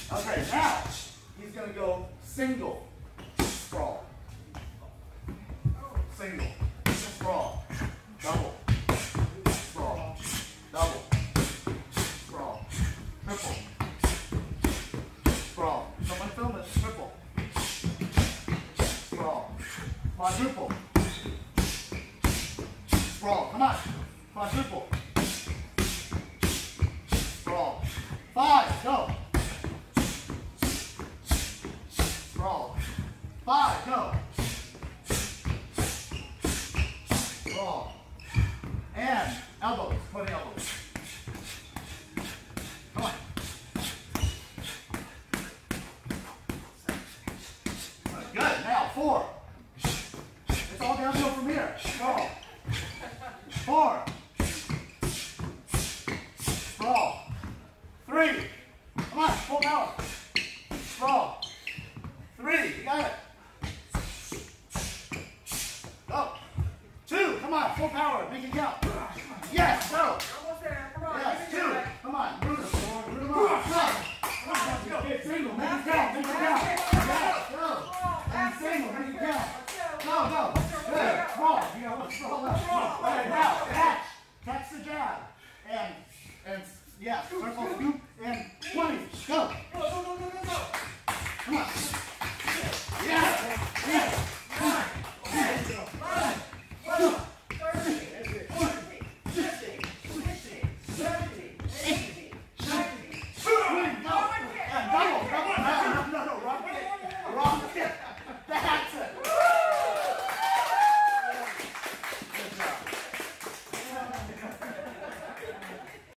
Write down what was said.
Okay, now he's going to go single sprawl. Single sprawl. Double sprawl. Double sprawl. Triple sprawl. Someone film it. Triple sprawl. Quadruple sprawl. Come on. Quadruple sprawl. 5. Go. Sprawl. 5. Go. Sprawl. And elbows. 20 elbows. Come on. Good. Now 4. It's all downhill from here. Sprawl. 4. Sprawl. 3. Come on. Full power. Sprawl. 3. You got it. Go. 2. Come on. Full power. Make it count. Yes. Go. Almost there. Come on. Yes. 2. Come on. Root them. Root them up. Come on. Get single. Make it count. Make it count. Yes. Go. And single. Make it count. Go. Go. Good. Sprawl. You got one sprawl left. All right. Now catch. Catch the jab. And yeah. Circle scoop. And 20. Go. Go. Go. Go. Go. Go. Come on. Yes. Yes.